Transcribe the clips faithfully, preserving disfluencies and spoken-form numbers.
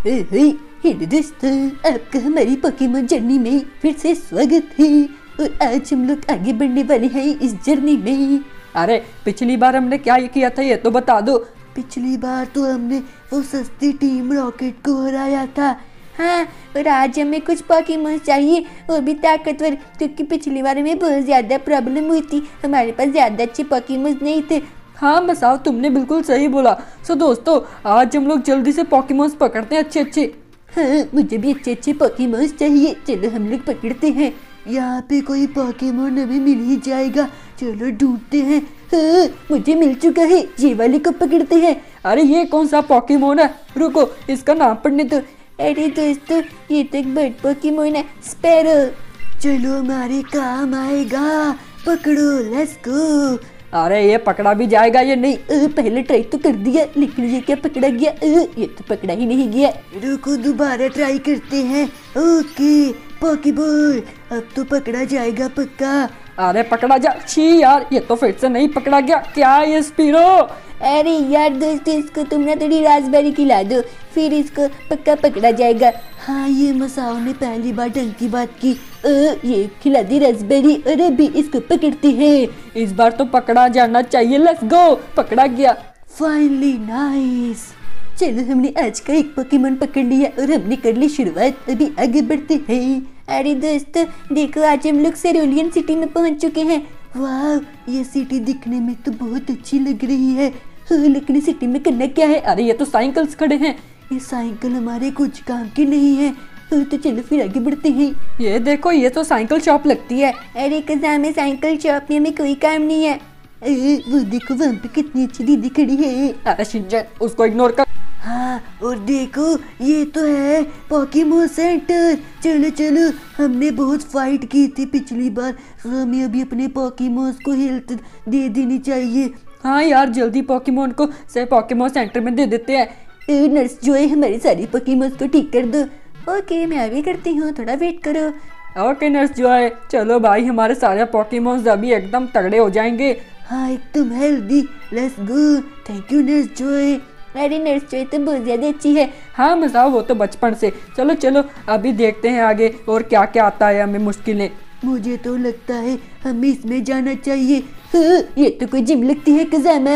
Hello दोस्तों, आपका हमारी पोकेमॉन जर्नी में फिर से स्वागत है। और आज हम लोग आगे बढ़ने वाले हैं इस जर्नी में। अरे पिछली बार हमने क्या किया था ये तो बता दो। पिछली बार तो हमने वो सस्ती टीम रॉकेट को हराया था। हाँ, और आज हमें कुछ पोकेमॉन चाहिए वो भी ताकतवर, क्योंकि पिछली बार हमें बहुत ज़्यादा प्रॉब्लम हुई थी, हमारे पास ज़्यादा अच्छे पोकेमॉन नहीं थे। हाँ मसाओ, तुमने बिल्कुल सही बोला। सो दोस्तों, आज हम लोग जल्दी से पोकेमॉन्स पकड़ते हैं अच्छे अच्छे। हाँ, मुझे भी अच्छे अच्छे पोकेमॉन्स चाहिए। चलो हम लोग पकड़ते हैं। यहाँ पे कोई पोकेमॉन हमें मिल ही जाएगा, चलो ढूंढते हैं। हाँ, मुझे मिल चुका है, ये वाले को पकड़ते हैं। अरे ये कौन सा पोकेमॉन है? रुको, इसका नाम पढ़ने दो। अरे दोस्तों, ये तो एक बर्ड पोकेमॉन है, स्पैरो। चलो हमारे काम आएगा, पकड़ो, लेट्स गो। अरे ये पकड़ा भी जाएगा या नहीं? आ, पहले ट्राई तो कर दिया, लेकिन ये क्या पकड़ा गया? आ, ये तो पकड़ा ही नहीं गया। रुको, दोबारा ट्राई करते हैं। ओके पोकेबॉल, अब तो पकड़ा जाएगा पक्का। अरे पकड़ा जा। छी यार, ये तो फिर से नहीं पकड़ा गया। क्या ये स्पीरो? अरे यार दोस्तों, इसको तुम ना थोड़ी रास्पबेरी खिला दो, फिर इसको पक्का पकड़ा जाएगा। हाँ, ये मसाओ ने पहली बार ढंग की बात की। आ, ये खिला दी रास्पबेरी। अरे भी इसको पकड़ते हैं, इस बार तो पकड़ा जाना चाहिए। लेट्स गो, पकड़ा गया। Finally, nice. चलो, हमने आज का एक पोकेमॉन पकड़ लिया और हमने कर ली शुरुआत। अभी आगे बढ़ते हैं। अरे दोस्तों देखो, आज हम लोग सेरुलियन सिटी में पहुंच चुके हैं। वाह, ये सिटी दिखने में तो बहुत अच्छी लग रही है, लेकिन सिटी में करना क्या है? अरे ये तो साइकिल्स खड़े हैं। ये साइकिल हमारे कुछ काम की नहीं है, तो चलो फिर आगे बढ़ते हैं। ये देखो, ये तो साइकिल शॉप लगती है। अरे कज़ाम, साइकिल शॉप में हमें कोई काम नहीं है। वो देखो, वहाँ पे कितनी अच्छी दीदी खड़ी है। अरे शिनचैन, उसको इग्नोर कर। हाँ, और देखो ये तो है पोकेमॉन सेंटर। चलो चलो, हमने बहुत फाइट की थी पिछली बार, हमें अभी अपने पोकेमॉन्स को हेल्थ दे देनी चाहिए। हाँ यार, जल्दी पोकेमॉन को से पोकेमॉन सेंटर में दे देते हैं। ए, नर्स जो है, हमारे सारी पोकेमॉन्स को ठीक कर दो। ओके, मैं अभी करती हूँ, थोड़ा वेट करो। ओके नर्स जो है, चलो भाई, हमारे सारे पोकेमॉन्स अभी एकदम तगड़े हो जाएंगे। हाँ, एकदम healthy. Let's go. Thank you nurse Joy. अरे नर्स जॉय तो बहुत ज़्यादा अच्छी है। हाँ मसाओ, वो तो बचपन से। चलो चलो, अभी देखते हैं आगे और क्या क्या आता है हमें मुश्किलें। मुझे तो लगता है हमें इसमें जाना चाहिए। हाँ, ये तो कोई जिम लगती है कज़ामा।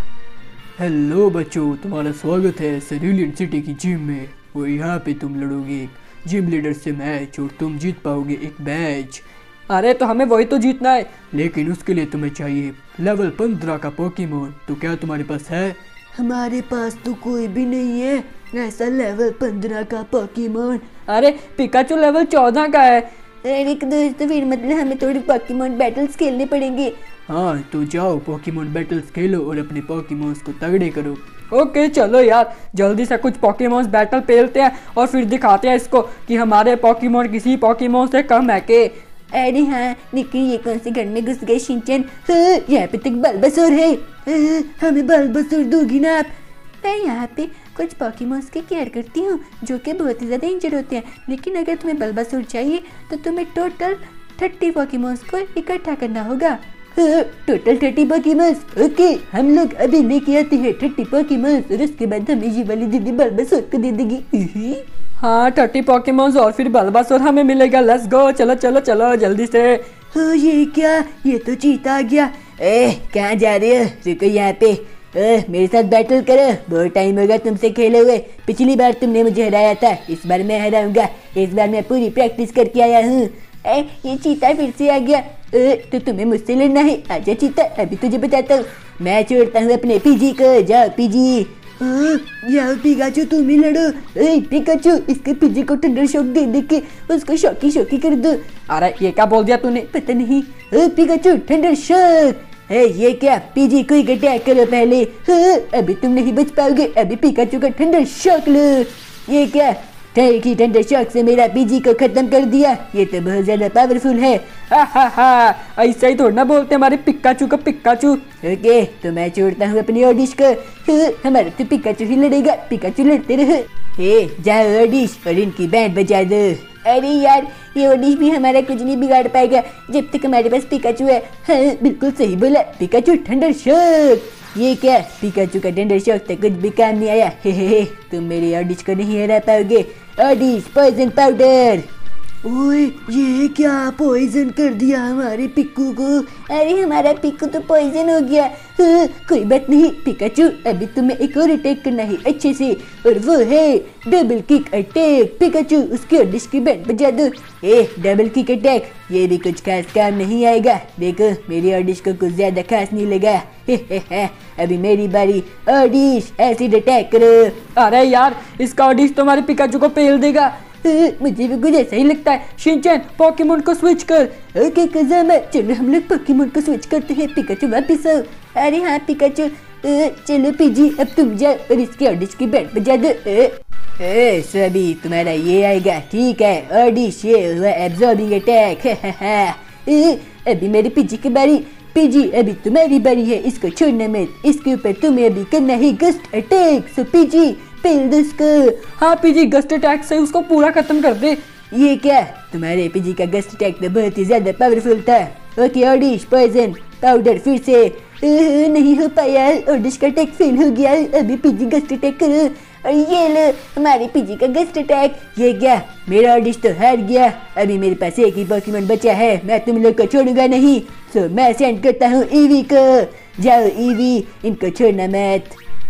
हेलो बच्चों, तुम्हारा स्वागत है सेरुलियन सिटी की जिम में। और यहाँ पे तुम लड़ोगे जिम लीडर से मैच और तुम जीत पाओगे एक बैच। अरे तो हमें वही तो जीतना है, लेकिन उसके लिए तुम्हें चाहिए लेवल पंद्रह का पोकेमॉन। तो क्या तुम्हारे पास है? हमारे पास तो कोई भी नहीं है ऐसा लेवल पंद्रह का पोकेमॉन। अरे पिकाचू लेवल चौदह का है। अरे दोस्त, फिर मतलब हमें थोड़ी पोकेमॉन बैटल्स खेलने पड़ेंगे। हाँ, तो जाओ पोकेमॉन बैटल्स खेलो और अपने पोकेमॉन्स को तगड़े करो। ओके चलो यार, जल्दी से कुछ पोकेमॉन्स बैटल पेलते हैं और फिर दिखाते हैं इसको कि हमारे पोकेमॉन किसी पोकेमॉन से कम है के। अरे हाँ, लेकिन ये कौन से घर में घुस गए शिनचैन? हाँ, यहाँ पे तक बल्बासुर है। हाँ, हमें बल्बासुर दोगी ना आप? मैं यहाँ पे कुछ पोकेमॉन्स की केयर करती हूँ जो कि बहुत ही ज़्यादा इंजर होते हैं, लेकिन अगर तुम्हें बल्बासुर चाहिए तो तुम्हें टोटल थर्टी पोकेमॉन्स को इकट्ठा करना होगा। हाँ, टोटल थर्टी पोकेमॉन्स। ओके, हम लोग अभी लेके आते हैं थर्टी पोकेमॉन्स और उसके बाद हमें ये वाली दीदी बल्बासुर को दे देगी। हाँ, थर्टी पोकेमॉन्स और फिर बल्बासुर हमें मिलेगा। लेट्स गो, चलो चलो चलो जल्दी से। हाँ, ये क्या? ये तो चीता आ गया। ए, कहाँ जा रहे हो? रुको यहाँ पे। ए, मेरे साथ बैटल करो, बहुत टाइम होगा तुमसे खेले हुए। पिछली बार तुमने मुझे हराया था, इस बार मैं हराऊंगा। इस बार मैं पूरी प्रैक्टिस करके आया हूँ। ए, ये चीता फिर से आ गया। ए, तो तुम्हें मुझसे लड़ना है? आजा चीता, अभी तुझे बताता हूँ। मैं छोड़ता हूँ अपने पीजी को। जाओ पीजी। यार पिकाचू, तुम ही लड़ो। ए पिकाचू, इसके पीजी को थंडर शॉक दे दे के उसको शॉकी शॉकी कर दो। अरे ये क्या बोल दिया तूने? पता नहीं। ए पिकाचू, थंडर शॉक। है ये क्या? पीजी को ही अटैक करो पहले। हाँ, अभी तुम नहीं बच पाओगे। अभी पिकाचू का थंडर शॉक लो। ये क्या? की थंडर शॉक से मेरा पीजी को खत्म कर दिया। ये तो बहुत ज्यादा पावरफुल है। हा हा हा, ऐसा ही थोड़ा ना बोलते हमारे पिकाचू का पिकाचू। ओके, तो मैं छोड़ता हूँ अपनी ओडिश को। हाँ, हमारा तो पिकाचू ही लड़ेगा। पिकाचू लड़ते रहो। हे, जाओ ओडिश और इनकी बैंड बजा दो। अरे यार, ये ओडिश भी हमारा कुछ नहीं बिगाड़ पाएगा जब तक हमारे पास पिकाचू है। हाँ, बिल्कुल सही बोला पिकाचू। Thunder shock. ये क्या पिकाचू का डंडर शॉट तक कुछ भी काम नहीं आया। हे हे हे तुम मेरे ऑडिश को नहीं हरा पाओगे। Oddish poison powder. ओए ये क्या पॉइजन कर दिया हमारे पिक्कू को। अरे हमारा पिक्कू तो पॉइजन हो गया। हाँ, कोई बात नहीं पिकाचू, अभी तुम्हें एक और अटैक करना है अच्छे से, और वो है डबल किक अटैक। पिकाचू उसकी ऑडिश की बैंड बजा दो। ए डबल किक अटैक, ये भी कुछ खास काम नहीं आएगा। देखो मेरी ऑडिश को कुछ ज्यादा खास नहीं लगा। हे हे हे अभी मेरी बारी। ऑडिश एसिड अटैक करो। अरे यार इसका ऑडिश तो हमारे पिकाचू को पेल देगा। मुझे भी कुछ ऐसा ही लगता है। शिनचैन पोकेमोन को स्विच कर। ओके कज़ामा, चलो हम लोग पोकेमोन को स्विच करते हैं। पिकाचू वापिस आओ। अरे हाँ पिकाचू, चलो पीजी अब तुम जाओ और इसकी ऑडिश की बैंड बजा दो। ए सभी तुम्हारा ये आएगा, ठीक है। ऑडिश ये हुआ एब्जॉर्बिंग अटैक। अभी मेरी पीजी की बारी। पीजी अभी तुम्हारी बारी है, इसको छोड़ना मत। इसके ऊपर तुम्हें अभी करना है गस्ट अटैक। सो पीजी पेल दो इसको। हाँ पीजी गस्ट अटैक से उसको पूरा खत्म कर दे। ये क्या तुम्हारे पीजी का गस्ट अटैक तो बहुत ही ज्यादा पावरफुल था। ओके ऑडिश पॉइजन पाउडर फिर से। uh, नहीं हो पाया, ऑडिश का अटैक फेल हो गया। अभी पीजी गस्ट अटैक करो। और ये लो हमारे पीजी का गस्ट अटैक। ये क्या मेरा ऑडिश तो हार गया। अभी मेरे पास एक ही पोकेमोन बचा है, मैं तुम लोग को छोड़ूंगा नहीं। सो मैं सेंड करता हूँ ईवी को। जाओ ईवी, इनको छोड़ना मत।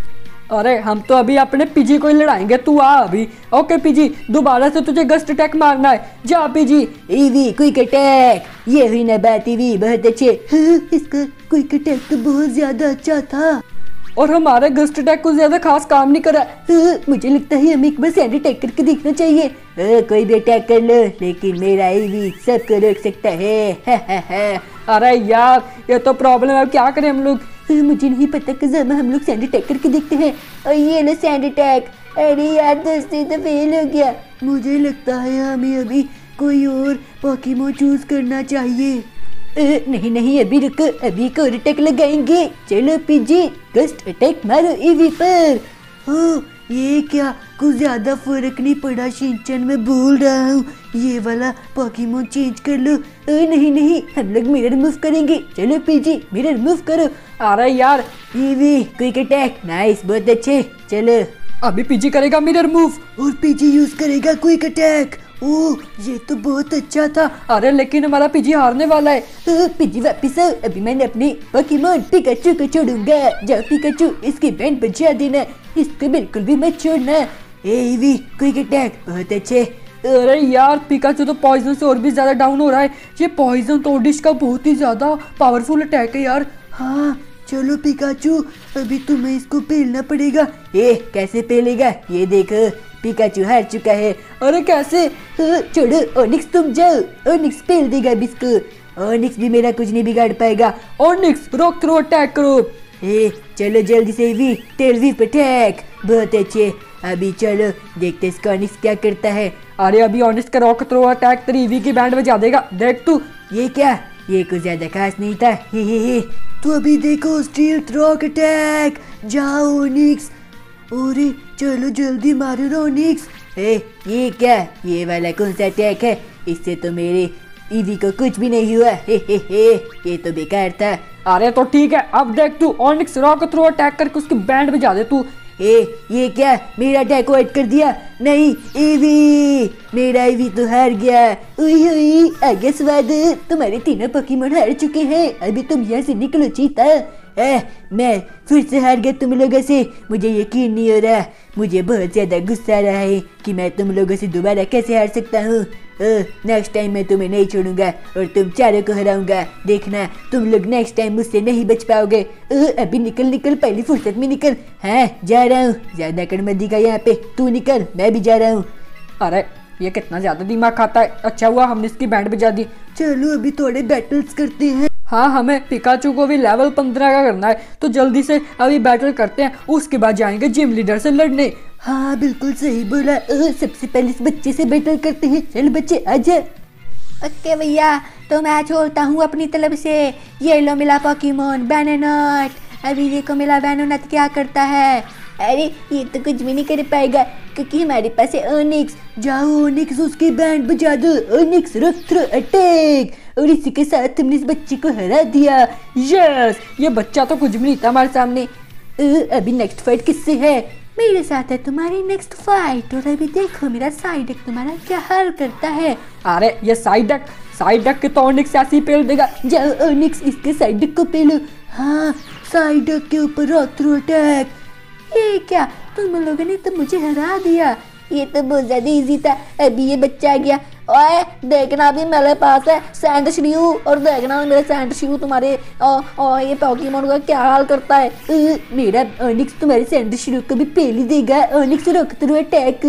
अरे हम तो अभी अपने पीजी को ही लड़ाएंगे, तू आ अभी। ओके पीजी दोबारा से तुझे गस्ट अटैक मारना है, जा पीजी। ईवी क्विक अटैक, ये हुई ना बात। ईवी बहुत अच्छे। हाँ, इसका क्विक अटैक तो बहुत ज्यादा अच्छा था और हमारे गस्ट अटैक को ज्यादा खास काम नहीं करा। हाँ, मुझे लगता है हमें एक बार सैंड अटैक करके देखना चाहिए। हाँ, कोई भी अटैक कर लो लेकिन मेरा ईवी सबको रोक सकता है। हा, हा, हा। अरे यार ये तो प्रॉब्लम है, क्या करें हम लोग। हाँ, मुझे नहीं पता कज़ामा, हम लोग सैंड अटैक करके देखते हैं। और ये लो सैंड अटैक। अरे यार दोस्ती तो फेल हो गया। मुझे लगता है हमें अभी कोई और पोकेमोन चूज करना चाहिए। ए, नहीं नहीं अभी रुको, अभी एक और अटैक लगाएंगे। चलो पीजी गस्ट अटैक मारो ईवी पर। हो ये क्या कुछ ज्यादा फर्क नहीं पड़ा शिनचैन, मैं बोल रहा हूँ ये वाला पोकेमोन चेंज कर लो। ए, नहीं नहीं हम लोग मिरर मूव करेंगे। चलो पीजी मिरर मूव करो। अरे यार ईवी क्विक अटैक, नाइस बहुत अच्छे। चलो अभी पीजी करेगा मिरर मूव और पीजी यूज करेगा क्विक अटैक। ओह ये तो बहुत अच्छा था। अरे लेकिन हमारा पीजी हारने वाला है। पीजी वापिस आओ, अभी मैंने अपने पोकेमोन पिकाचू को छोड़ूंगा। जाओ पिकाचू इसकी बैंड बजा देना, इसको बिल्कुल भी मत छोड़ना। ईवी क्विक अटैक बहुत अच्छे। अरे यार पिकाचू तो पॉइजन से और भी ज्यादा डाउन हो रहा है। ये पॉइजन तो ऑडिश का बहुत ही ज्यादा पावरफुल अटैक है यार। हाँ चलो पिकाचू अभी तुम्हें इसको पेलना पड़ेगा। ए कैसे पेलेगा, ये देखो पिकाचू हार चुका है। अरे कैसे? छोड़ो ओनिक्स तुम जाओ, ओनिक्स पेल देगा इसको। ओनिक्स भी मेरा कुछ नहीं बिगाड़ पाएगा। ओनिक्स रॉक थ्रो अटैक करो। ए चलो जल्दी से वी टेल वीप अटैक, बहुत अच्छे। अभी चलो देखते इसका ओनिक्स क्या करता है। अरे अभी ओनिक्स का रॉक थ्रो अटैक तेरी वी की बैंड बजा देगा, देख तू। ये क्या, ये कुछ ज्यादा खास नहीं था। हे हे हे तो अभी देखो स्टील रॉक अटैक, जाओ ओनिक्स। अरे चलो जल्दी मारो ओनिक्स। ए ये क्या, ये वाला कौन सा अटैक है, इससे तो मेरे ईवी को कुछ भी नहीं हुआ। हे हे हे ये तो बेकार था। अरे तो ठीक है अब देख तू, ओनिक्स रॉक थ्रो अटैक करके उसकी बैंड बजा दे तू। ए ये क्या, मेरा अटैक को कर दिया। नहीं ईवी, मेरा ईवी तो हार गया। उई हुई आगे स्वाद, तुम्हारे तीनों पोकेमोन हार चुके हैं। अभी तुम यहाँ से निकलो चीता। ए, मैं फिर से हार गया तुम लोगों से, मुझे यकीन नहीं हो रहा। मुझे बहुत ज़्यादा गुस्सा आ रहा है कि मैं तुम लोगों से दोबारा कैसे हार सकता हूँ। नेक्स्ट टाइम मैं तुम्हें नहीं छोड़ूंगा और तुम चारों को हराऊंगा। देखना तुम लोग नेक्स्ट टाइम मुझसे नहीं बच पाओगे। ओ, अभी निकल निकल, पहली फुर्सत में निकल। हाँ जा रहा हूँ, ज़्यादा कड़मदी का यहाँ पे, तू निकल, मैं भी जा रहा हूँ। अरे ये कितना ज़्यादा दिमाग खाता है। अच्छा हुआ हमने इसकी बैंड बजा दी। चलो अभी थोड़े बैटल्स करते हैं। हाँ हमें पिकाचू को भी लेवल पंद्रह का करना है, तो जल्दी से अभी बैटल करते हैं, उसके बाद जाएंगे जिम लीडर से लड़ने। हाँ बिल्कुल सही बोला। ओ, सबसे पहले इस बच्चे से बैटल करते हैं। चल बच्चे आजा। ओके भैया तो मैं छोड़ता हूँ अपनी तरफ से। ये लो मिला पोकेमोन बैनोनट। अभी देखो मिला बैनोनट क्या करता है। अरे ये तो कुछ भी नहीं कर पाएगा। क्योंकि हमारे पास है ओनिक्स। जाओ ओनिक्स उसकी बैंड बजा दो, ओनिक्स रॉक थ्रो अटैक। और इसी के साथ हमने इस बच्चे को हरा दिया। यस, ये बच्चा तो कुछ भी नहीं था हमारे सामने। अ, अभी नेक्स्ट फाइट किससे है? मेरे साथ है तुम्हारी नेक्स्ट फाइट। और अभी देखो मेरा साइड डक तुम्हारा क्या हाल करता है। अरे ये साइड डक साइड डक के तो ओनिक्स ऐसे ही पेल देगा। जाओ ओनिक्स इसके साइड डक को पेलो। हाँ, साइड डक के ऊपर रॉक थ्रो अटैक। ये क्या, तुम लोगों ने तो मुझे हरा दिया। ये तो बहुत ज्यादा इजी था। अभी ये बच्चा आ गया। ओए देखना भी मेरे पास है सैंड श्रीयू, और देखना मेरा सैंड श्रीयू तुम्हारे और, और ये पोकेमोन का क्या हाल करता है। अ, मेरा ओनिक्स तुम्हारे सैंड श्रीयू को भी पेल ही देगा। Onix rock throw attack.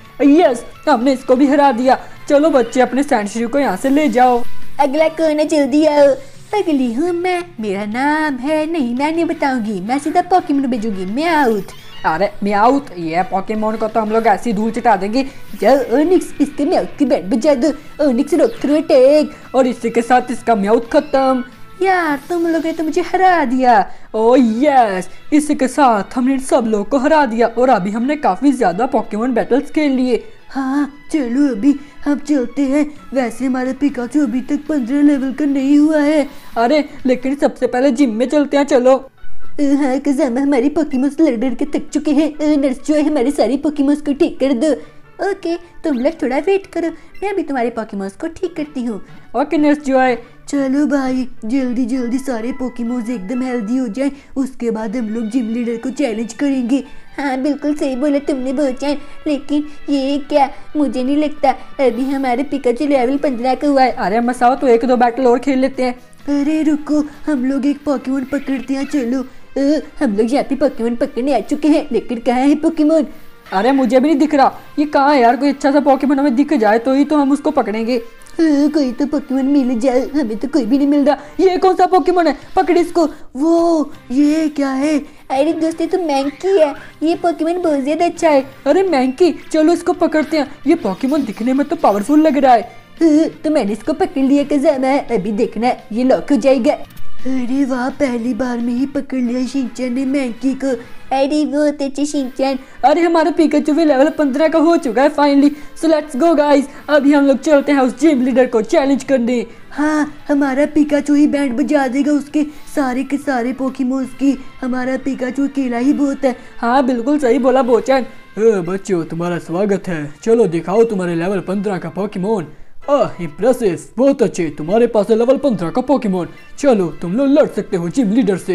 Yes, हमने इसको भी हरा दिया। चलो बच्चे अपने सैंडश्री को यहाँ से ले जाओ। अगला कौन है, जल्दी आओ। अगली हूँ मैं, मेरा नाम है, नहीं मैं नहीं बताऊंगी, मैं सीधा पोकेमोन भेजूंगी। मैं आउट। अरे म्याउथ, ये पोकेमोन को तो हम लोग ऐसी धूल चटा देंगे। जाओ ओनिक्स इसके म्याउथ की बैंड बजा दो। Onix rock throw attack. और इसी के साथ इसका म्याउथ खत्म। यार तुम लोगों ने तो मुझे हरा दिया। ओ यस, इसी के साथ हमने सब लोग को हरा दिया। और अभी हमने काफी ज्यादा पोकेमोन बैटल्स खेल लिए। हाँ चलो अभी हम चलते हैं। वैसे हमारा पिकाचू अभी तक पंद्रह लेवल का नहीं हुआ है। अरे लेकिन सबसे पहले जिम में चलते हैं, चलो। हाँ कज़ामा हमारे पोकेमोन्स लड़ लड़ के थक चुके हैं। नर्स जो है हमारे सारे पोकेमोन्स को ठीक कर दो। ओके तुम लोग थोड़ा वेट करो, मैं अभी तुम्हारे पोकेमोन्स को ठीक करती हूँ। ओके नर्स जो है। चलो भाई जल्दी जल्दी सारे पोकेमोन्स एकदम हेल्दी हो जाएं, उसके बाद हम लोग जिम लीडर को चैलेंज करेंगे। हाँ बिल्कुल सही बोला तुमने बोचान, लेकिन ये क्या, मुझे नहीं लगता अभी हमारे पिकाचू लेवल पंद्रह का हुआ है। अरे मसाओ तो एक दो बैटल और खेल लेते हैं। अरे रुको, हम लोग एक पोकेमोन पकड़ते हैं। चलो आ, हम लोग यहाँ पे पोकेमोन पकड़ने आ चुके हैं, लेकिन कहाँ है पोकेमोन? अरे मुझे भी नहीं दिख रहा, ये कहाँ है यार? कोई अच्छा सा पोकेमोन हमें दिख जाए तो ही तो हम उसको पकड़ेंगे। हाँ, कोई तो पोकेमोन मिल जाए, हमें तो कोई भी नहीं मिल रहा। ये कौन सा पोकेमोन है? पकड़ इसको। वो ये क्या है? अरे दोस्तों तो मैंकी है, ये पोकेमोन बहुत ज्यादा अच्छा है। अरे मैंकी, चलो इसको पकड़ते हैं। ये पोकेमोन दिखने में तो पावरफुल लग रहा है। हाँ, तो मैंने इसको पकड़ लिया कज़ामा, अभी देखना ये लॉक हो जाएगा। अरे वाह, पहली बार में ही पकड़ लिया शिनचैन ने मैंकी को। अरे बहुत अच्छे शिनचैन। अरे हमारा पिकाचू भी लेवल पंद्रह का हो चुका है finally. So let's go guys, अभी हम लोग चलते हैं उस जिम लीडर को चैलेंज करने। हाँ हमारा पिकाचू ही बैंड बजा देगा उसके सारे के सारे पोकेमोन्स की। हमारा पिकाचू अकेला ही बहुत है। हाँ बिल्कुल सही बोला बोचन। बच्चों तुम्हारा स्वागत है, चलो दिखाओ तुम्हारे लेवल पंद्रह का पोकेमोन। आह इम्प्रेसिव, बहुत अच्छे, तुम्हारे पास है लेवल पंद्रह का पोकेमोन। चलो तुम लोग लड़ सकते हो जिम लीडर से।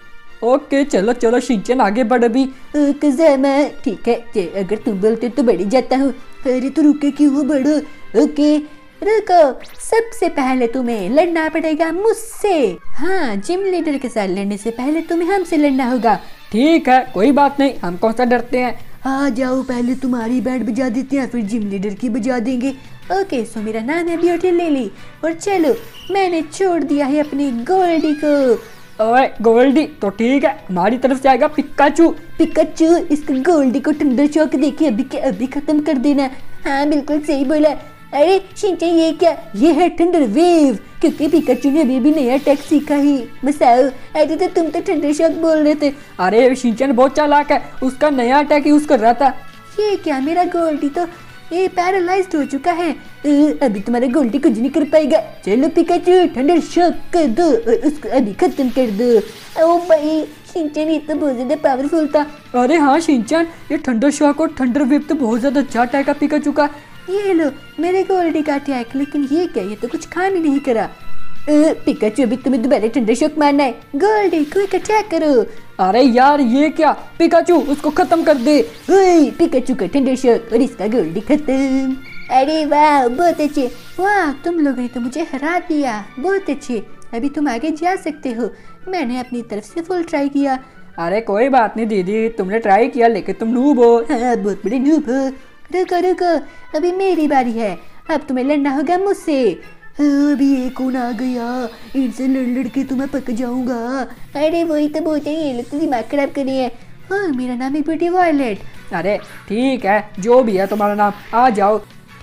ओके चलो चलो शिनचैन आगे बढ़ अभी। कज़ामा ठीक है, अगर तुम बोलते तो बढ़ जाता हूँ। अरे तो रुके क्यों हो, बढ़ो। ओके रुको, सबसे पहले तुम्हें लड़ना पड़ेगा मुझसे। हाँ जिम लीडर के साथ लड़ने से पहले तुम्हें हमसे लड़ना होगा। ठीक है कोई बात नहीं, हम कौन सा डरते हैं। आ जाओ, पहले तुम्हारी बैंड बजा देते हैं, फिर जिम लीडर की बजा देंगे। ओके सो मेरा नाम है ब्यूटी लिली, और चलो मैंने छोड़ दिया है अपनी गोल्डी को। ओए गोल्डी तो ठीक है, हमारी तरफ से आएगा पिकाचू। पिकाचू, इसको गोल्डी को ठंडा शॉक देके अभी के अभी खत्म कर देना। हाँ बिल्कुल सही बोला। अरे शिनचैन ये क्या, ये है थंडर वेव, क्योंकि पिकाचू ने अभी भी नया अटैक सीखा ही। मसाओ, अरे तो तुम तो थंडर शॉक बोल रहे थे। अरे शिनचैन बहुत चालाक है, उसका नया अटैक यूज कर रहा था। ये क्या, मेरा गोल्डी तो ये पैरालाइज्ड हो चुका है। अभी तुम्हारा गोल्डी कुछ नहीं कर पाएगा। चलो पिकाचू थंडर शॉक कर दो और उसको अभी खत्म कर दो। ओ भाई शिनचैन ये तो बहुत ज्यादा पावरफुल था। अरे हाँ शिनचैन, ये थंडर शॉक और थंडर वेव तो बहुत ज्यादा अच्छा अटैक है पिकाचू का। ये लो मेरे गोल्डी का अटैक, लेकिन ये क्या, ये तो कुछ काम ही नहीं करा। पिकाचू अभी तुम्हें दोबारा थंडर शॉक मारना है। गोल्डी क्विक अटैक करो। अरे यार ये क्या, पिकाचू उसको खत्म कर दे। पिकाचू का थंडर शॉक और इसका गोल्डी खत्म। अरे वाह बहुत अच्छे, वाह तुम लोगों ने तो मुझे हरा दिया, बहुत अच्छे। अभी तुम आगे जा सकते हो, मैंने अपनी तरफ से फुल ट्राई किया। अरे कोई बात नहीं दीदी, तुमने ट्राई किया लेकिन तुम नूब हो। हाँ बहुत बड़े नूब हो। रुको रुको, अभी मेरी बारी है, अब तुम्हें लड़ना होगा मुझसे। अभी एक कौन आ गया, इनसे लड़ लड़ के तुम्हें पक जाऊंगा। अरे वही तो बोलते हैं, ये लोग तो दिमाग खराब कर रही है। हाँ मेरा नाम है ब्यूटी वायलेट। अरे ठीक है, जो भी है तुम्हारा नाम, आ जाओ।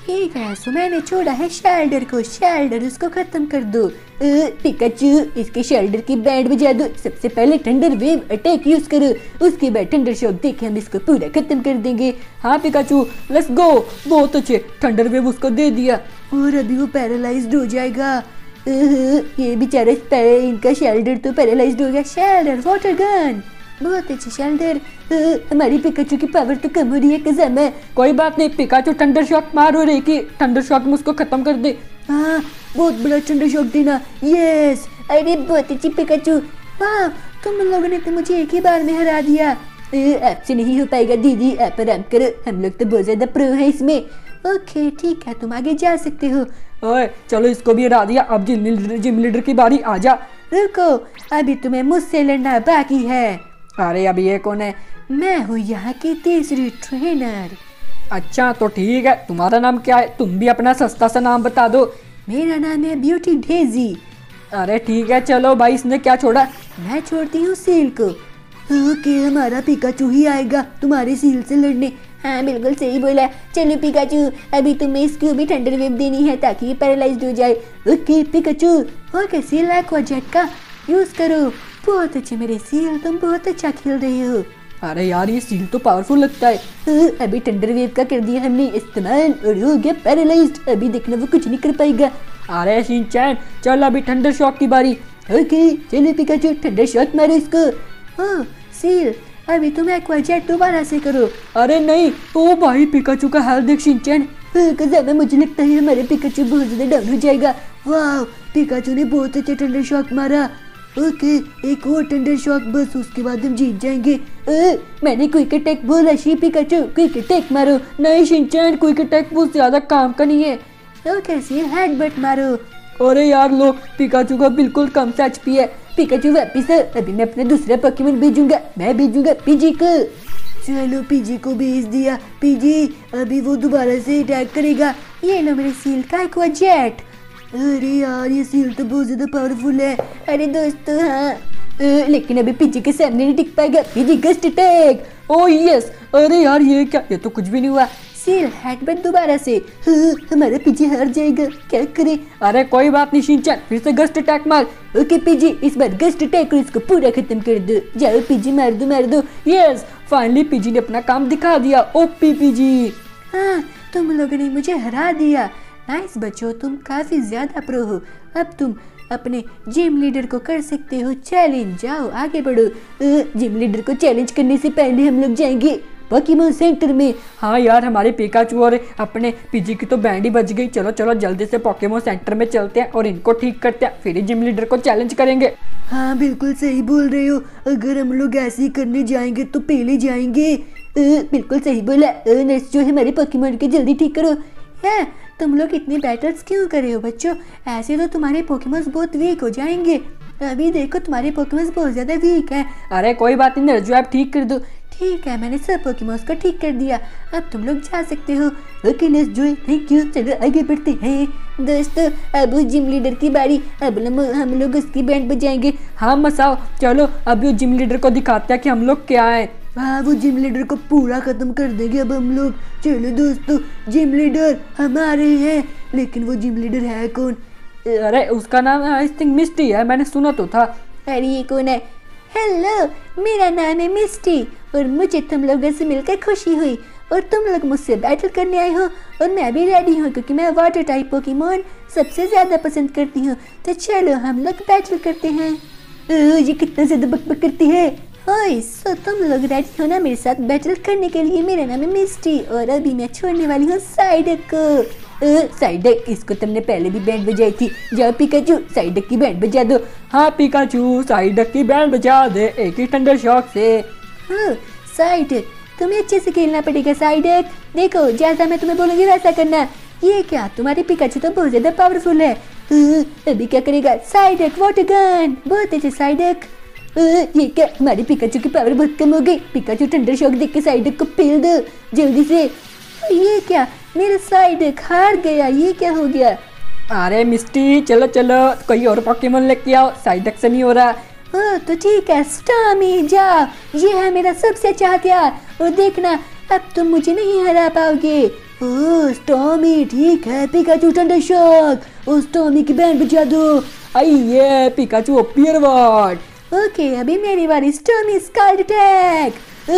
ठीक है, सो मैंने छोड़ा है शेल्डर को। शेल्डर उसको खत्म कर दो। पिकाचू, इसके शेल्डर की बैंड बजा दो। सबसे पहले थंडर वेव अटैक यूज करो, उसके बाद थंडर शॉक देके हम इसको पूरा खत्म कर देंगे। हाँ पिकाचू, लेट्स गो। बहुत अच्छे, थंडर वेव उसको दे दिया और अभी वो पैरालाइज्ड हो जाएगा। ये बेचारा इनका शेल्डर तो पैरालाइज्ड हो गया। शेल्डर वाटर गन, बहुत अच्छे शेल्डर। हमारी पिकाचू की पावर तो कम हो रही है कसम है। कोई बात नहीं पिकाचू, थंडर शॉक मारो रे कि थंडर शॉक में उसको खत्म कर दे। हाँ, बहुत बड़ा थंडर शॉक देना। यस, अरे बहुत अच्छी पिकाचू। वाह, तुम लोगों ने तो मुझे एक ही बार में हरा दिया। आपसे नहीं हो पाएगा दीदी, आप आराम करो, हम लोग तो बहुत ज्यादा प्रो है इसमें। ओके ठीक है, तुम आगे जा सकते हो। ओए चलो, इसको भी हरा दिया। अब जिम लीडर जिम लीडर की बारी, आजा। रुको, अभी तुम्हें मुझसे लड़ना बाकी है। अरे अभी ये कौन है? मैं हूँ यहाँ की तीसरी ट्रेनर। अच्छा तो ठीक है, तुम्हारा नाम क्या है? तुम भी अपना सस्ता सा नाम बता दो। मेरा नाम है ब्यूटी डेजी। अरे ठीक है, चलो भाई, इसने क्या छोड़ा? मैं छोड़ती हूँ सील को। ओके, हमारा पिकाचू ही आएगा तुम्हारे सील से लड़ने। हाँ बिल्कुल सही बोला। चलो पिकाचू, अभी तुम्हें इसको भी थंडर वेव देनी है ताकि ये पैरालाइज्ड हो जाए। Okay Pikachu, okay Seel aqua jet का यूज करो। बहुत अच्छे मेरे सील, तुम बहुत अच्छा खेल रहे हो। अरे यार, ये सील तो पावरफुल लगता है। अभी थंडर वेव का कर दिया हमने इस्तेमाल और हो गया पैरालाइज्ड। अभी देखना वो कुछ नहीं कर पाएगा। अरे शिनचैन, चल अभी थंडर शॉक की बारी। ओके चलो पिकाचू, थंडर शॉक मारो इसको। हाँ सील, अभी तुम एक्वा जेट दोबारा से करो। अरे नहीं, ओ भाई पिकाचू का हेल्थ देख शिनचैन। ज्यादा मुझे लगता है हमारे पिकाचू बहुत ज्यादा डाउन हो जाएगा। वाह, पिकाचू ने बहुत अच्छा थंडर शॉक मारा। ओके, एक और थंडर शॉक बस, उसके बाद हम जीत जाएंगे। ए, मैंने क्विक अटैक बोला शी पिकाचू, क्विक अटैक मारो। नहीं शिनचैन, क्विक अटैक बहुत ज्यादा काम का नहीं है। ओके सी, हेडबट मारो। अरे यार लो, पिकाचू का बिल्कुल कम से एचपी है। पिकाचू वापिस, अभी मैं अपना दूसरा पोकेमॉन भेजूंगा। मैं भेजूंगा पीजी को। चलो पीजी को भेज दिया। पीजी, अभी वो दोबारा से अटैक करेगा। ये लो मेरे सील का एक्वा जेट। अरे यार, ये सील तो बहुत ज्यादा पावरफुल है। अरे दोस्तों हाँ, आ, लेकिन अभी पीजी के सामने नहीं टिक पाएगा। Pidgey gust attack. Oh yes. अरे यार ये क्या, ये तो कुछ भी नहीं हुआ। सील हेडबट दोबारा से। हाँ, हमारा पीजी हार जाएगा, क्या करे। अरे कोई बात नहीं शिनचैन, फिर से गस्ट अटैक मार। ओके पीजी, इस बार गस्ट अटैक और इसको पूरा खत्म कर दो। जाओ पीजी, मार दो मार दो। यस, फाइनली पीजी ने अपना काम दिखा दिया। OP Pidgey. हाँ, तुम लोगों ने मुझे हरा दिया। नाइस बच्चों, तुम काफी ज्यादा प्रो हो। अब तुम अपने जिम लीडर को कर सकते हो चैलेंज। जाओ आगे बढ़ो। जिम लीडर को चैलेंज करने से पहले हम लोग जाएंगे पोकेमॉन सेंटर में। हाँ यार, हमारे पिकाचू और अपने पीजी की तो बैंड ही बज गई। चलो चलो जल्दी से पोकेमॉन सेंटर में चलते हैं और इनको ठीक करते हैं, फिर ही जिम लीडर को चैलेंज करेंगे। हाँ बिल्कुल सही बोल रहे हो। अगर हम लोग ऐसे ही करने जाएंगे तो पहले जाएंगे। बिल्कुल सही बोला। नर्स जो है हमारे पोकेमॉन के जल्दी ठीक करो। है, तुम लोग इतने बैटल्स क्यों कर रहे हो बच्चों? ऐसे तो तुम्हारे पोकेमॉन्स बहुत वीक हो जाएंगे। अभी देखो तुम्हारे पोकेमॉन्स बहुत ज्यादा वीक है। अरे कोई बात नहीं नर्स, आप ठीक कर दो। ठीक है, मैंने सब पोकेमॉन्स को ठीक कर दिया। अब तुम लोग जा सकते हो। Okay nurse Joy, thank you. चलो आगे बढ़ते हैं दोस्तों। अब जिम लीडर की बारी। अब हम लोग उसकी बैंड बजाएंगे। हाँ मसाओ, चलो अब वो जिम लीडर को दिखाते हैं कि हम लोग क्या है। हाँ, वो जिम लीडर को पूरा खत्म कर देंगे अब हम लोग। चलो दोस्तों, जिम लीडर हमारे हैं। लेकिन वो जिम लीडर है कौन? अरे उसका नाम आई थिंक मिस्टी है, मैंने सुना तो था। अरे ये कौन है? हेलो, मेरा नाम है मिस्टी और मुझे तुम लोगों से मिलकर खुशी हुई। और तुम लोग मुझसे बैटल करने आए हो और मैं भी रेडी हूँ क्योंकि मैं वाटर टाइप पोकेमॉन सबसे ज़्यादा पसंद करती हूँ। तो चलो हम लोग बैटल करते हैं। ये कितना ज़्यादा बकबक करती है। ओए, सो तुम लोग रेडी हो ना मेरे साथ बैटल करने के लिए? मेरा नाम है मिस्टी और अभी मैं छोड़ने वाली हूँ साइडक को। साइडक, इसको तुमने पहले भी बैंड बजाई थी। जाओ पिकाचू, साइडक की बैंड बजा दो। हाँ पिकाचू, साइडक की बैंड बजा दे एक ही थंडर शॉक से। हाँ साइडक, तुम्हें अच्छे से खेलना पड़ेगा साइडक। देखो, जैसा मैं तुम्हें बोलूँगी वैसा करना। ये क्या, तुम्हारी पिकाचू तो बहुत ज़्यादा पावरफुल है। अभी क्या करेगा साइडक? Water gun. बहुत अच्छे साइडक। ये क्या, हमारी पिकाचू की पावर बहुत कम हो गई। पिकाचू थंडर शॉक देख के साइडक को फेल दो जल्दी से। ये क्या, मेरा साइडक हार गया। ये क्या हो गया? अरे मिस्टी, चलो चलो कोई और पोकेमॉन लेके आओ, साइडक से नहीं हो रहा। हाँ तो ठीक है, स्टामी जा। ये है मेरा सबसे अच्छा हथियार और देखना अब तुम मुझे नहीं हरा पाओगे। ओह स्टॉर्मी ठीक है, पिकाचू थंडर शॉक। ओ स्टॉर्मी की बैंड बजा दो। आई ये पिकाचू ओपियर वर्ड। ओके अभी मेरी बारी, स्टॉर्मी स्कार्ड अटैक।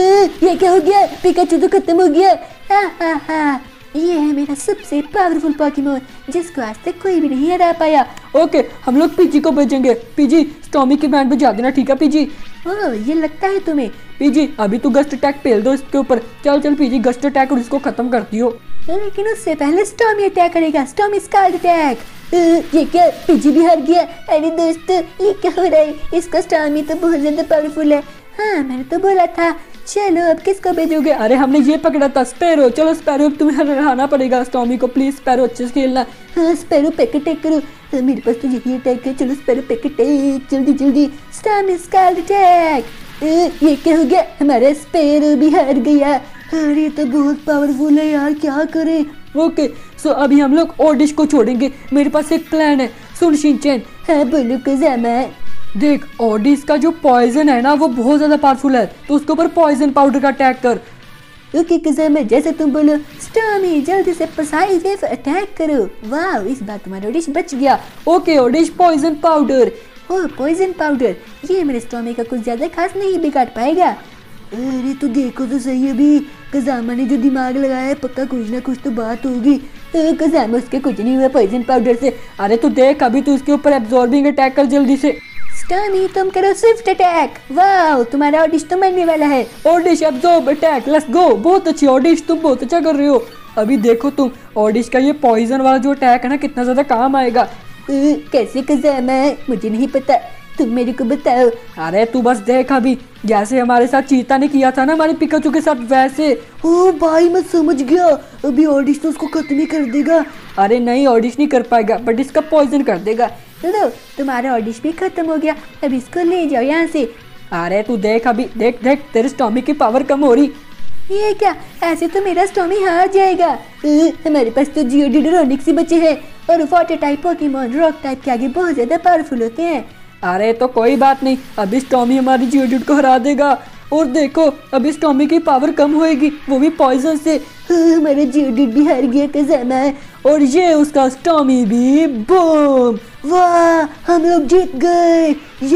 ये क्या हो गया, पिकाचू तो खत्म हो गया। हा हा हा, ये है मेरा सबसे पावरफुल पोकेमोन जिसको आज तक कोई भी नहीं हरा पाया। ओके हम लोग पीजी को भेजेंगे। पीजी स्टॉर्मी की बैंड बजा देना, ठीक है पीजी? ओह ये लगता है तुम्हें। पीजी अभी तू गस्ट अटैक पेल दो इसके ऊपर। चल चल पीजी गस्ट अटैक और इसको खत्म कर दियो। लेकिन उससे पहले स्टॉर्मी अटैक करेगा, स्टॉर्मी स्कार्ड अटैक। ये क्या, पीजी भी हार गया। अरे दोस्त ये क्या हो रहा है, इसका स्टॉर्मी तो बहुत ज्यादा पावरफुल है। हाँ मैंने तो बोला था। चलो अब किसको भेजोगे? अरे हमने ये पकड़ा था स्पैरो। चलो स्पैरो तुम्हें हराना पड़ेगा स्टॉर्मी को, प्लीज स्पैरो अच्छे से खेलना। हाँ स्पैरो पैक अटैक करो। हाँ, मेरे पास तो यही अटैक है। चलो स्पैरो पैक अटैक जल्दी जल्दी। स्टॉर्मी स्कार्ड अटैक। ये क्या हो गया, हमारा स्पैरो भी हार गया। अरे तो बहुत पावरफुल है यार, क्या करें। ओके सो अभी हम लोग ओडिश को छोड़ेंगे। मेरे पास एक प्लान है, सुन शिनचैन। हाँ बोलो कुजामा। देख ओडिस का जो पॉइजन है ना वो बहुत ज्यादा पावरफुल है, तो उसके ऊपर पॉइजन पाउडर का अटैक कर। ओके कुजामा जैसे तुम बोलो। स्टॉर्मी जल्दी से पसाई वेव अटैक करो। वाह इस बार तुम्हारा ओडिश बच गया। Okay Oddish poison powder. Oh poison powder, ये मेरे स्टॉर्मी का कुछ ज्यादा खास नहीं बिगाड़ पाएगा। अरे तो देखो तो सही, अभी कजामा ने जो दिमाग लगाया है पक्का कुछ ना कुछ तो बात होगी। कजामा उसके कुछ नहीं हुआ पॉइजन पाउडर से। अरे तू देख अभी तू इसके ऊपर एब्जॉर्बिंग अटैक कर जल्दी से। स्टॉर्मी तुम करो स्विफ्ट अटैक। वाह तुम्हारा ओडिश तो मरने वाला है। Oddish absorb attack, let's go. बहुत अच्छी ओडिश, तुम बहुत अच्छा कर रहे हो। अभी देखो तुम ओडिश का ये पॉइजन वाला जो अटैक है ना कितना ज्यादा काम आएगा। कैसे कजामा, मुझे नहीं पता, तुम मेरे को बताओ। अरे तू बस देख अभी जैसे हमारे साथ चीता ने किया था ना हमारे पिकाचू के साथ वैसे। ओ भाई मैं समझ गया, अभी ओडिश तो उसको खत्म ही कर देगा। अरे नहीं ओडिश नहीं कर पाएगा बट इसका पॉइजन कर देगा। लो तुम्हारा ओडिश भी खत्म हो गया, अब इसको ले जाओ यहाँ से। अरे तू देख अभी, देख देख तेरे स्टॉर्मी की पावर कम हो रही। ये क्या, ऐसे तो मेरा स्टॉर्मी हार जाएगा। हमारे पास तो जियोडिड और ओनिक्स ही बचे हैं और water type Pokemon rock type के आगे बहुत ज्यादा पावरफुल होते हैं। अरे तो कोई बात नहीं, अभी स्टॉर्मी हमारी जियोडिड को हरा देगा। और देखो अभी स्टॉर्मी की पावर कम होएगी, वो भी पॉइजन से। हमारा जियोडिड भी हार गया कजामा, और ये उसका स्टॉर्मी भी। बूम, वाह हम लोग जीत गए।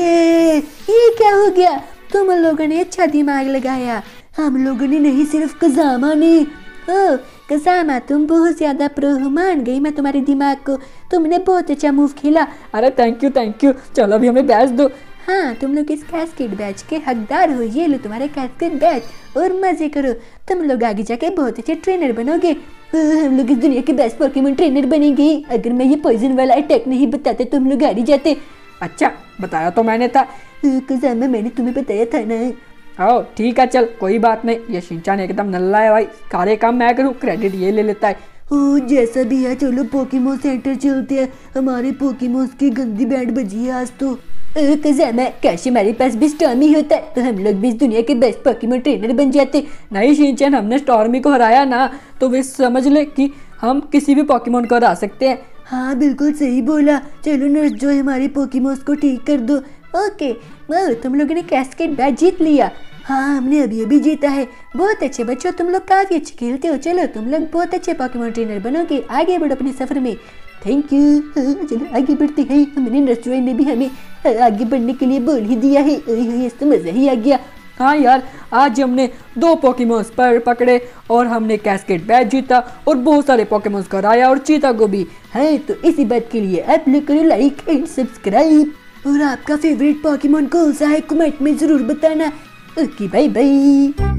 ये ये क्या हो गया, तुम लोगों ने अच्छा दिमाग लगाया। हम लोगों ने नहीं, सिर्फ कजामा ने। ओ कजामा तुम बहुत ज्यादा प्रो हो, मान गई मैं तुम्हारे दिमाग को, तुमने बहुत अच्छा मूव खेला। अरे थैंक यू थैंक यू। चलो अभी हमें बैच दो। हाँ तुम लोग इस कैस्केड बैच के हकदार हो, ये लो तुम्हारे कैस्केड बैच और मजे करो। तुम लोग आगे जाके बहुत अच्छे ट्रेनर बनोगे। हम लोग इस दुनिया के बेस्ट पोकेमॉन ट्रेनर बनेंगे। अगर मैं ये पॉइजन वाला अटैक नहीं बताते तुम लोग हार ही जाते। अच्छा बताया तो मैंने था कजामा, मैंने तुम्हें बताया था ना। आओ ठीक है चल कोई बात नहीं, ये शिनचैन एकदम नल्ला है भाई, सारे काम मैं करूँ, क्रेडिट ये ले लेता है। ओ जैसा भी है चलो पोकेमॉन सेंटर चलते हैं, हमारे पोकेमॉन की गंदी बैंड बजी है आज तो। कजामा काश हमारे पास भी स्टॉर्मी होता तो हम लोग भी इस दुनिया के बेस्ट पोकेमॉन ट्रेनर बन जाते। नहीं शिनचैन, हमने स्टॉर्मी को हराया ना तो वे समझ ले कि हम किसी भी पोकेमॉन को हरा सकते हैं। हाँ बिल्कुल सही बोला। चलो नर्स जो हमारे पोकेमॉन को ठीक कर दो। ओके वो तुम लोगों ने कैस्केड बैच जीत लिया। हाँ हमने अभी अभी जीता है। बहुत अच्छे बच्चों, तुम लोग काफी अच्छे खेलते हो। चलो तुम लोग बहुत अच्छे पोकेमॉन ट्रेनर बनोगे, आगे बढ़ो अपने सफर में। Thank you. चलो आगे बढ़ते हैं। हमने नर्सरी में भी हमें आगे बढ़ने के लिए बोल ही दिया है। इस तो मजा ही आ गया। हाँ यार आज हमने दो पोकेमॉन्स पर पकड़े और हमने कैस्केड बैच जीता और बहुत सारे पोकेमॉन्स को हराया और चीता को भी। है तो इसी बात के लिए आप लोग करो लाइक एंड सब्सक्राइब और आपका फेवरेट पोकेमॉन कौन सा है कमेंट में जरूर बताना। Okay bye bye.